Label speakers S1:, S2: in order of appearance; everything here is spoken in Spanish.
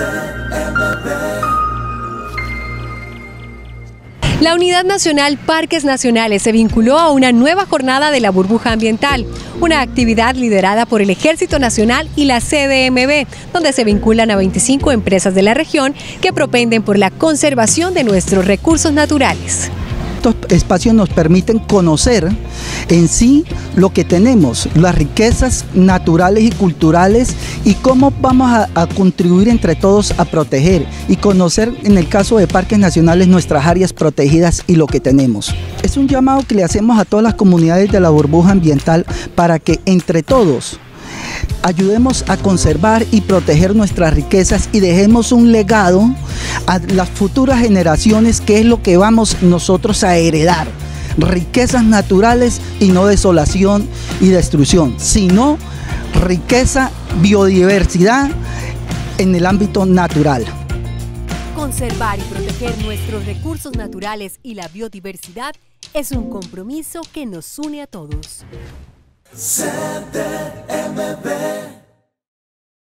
S1: La Unidad Nacional Parques Nacionales se vinculó a una nueva jornada de la burbuja ambiental, una actividad liderada por el Ejército Nacional y la CDMB, donde se vinculan a 25 empresas de la región que propenden por la conservación de nuestros recursos naturales.
S2: Estos espacios nos permiten conocer en sí lo que tenemos, las riquezas naturales y culturales y cómo vamos a contribuir entre todos a proteger y conocer, en el caso de parques nacionales, nuestras áreas protegidas y lo que tenemos. Es un llamado que le hacemos a todas las comunidades de la burbuja ambiental para que entre todos ayudemos a conservar y proteger nuestras riquezas y dejemos un legado a las futuras generaciones, que es lo que vamos nosotros a heredar. Riquezas naturales y no desolación y destrucción, sino riqueza, biodiversidad en el ámbito natural.
S1: Conservar y proteger nuestros recursos naturales y la biodiversidad es un compromiso que nos une a todos.
S3: CDMB.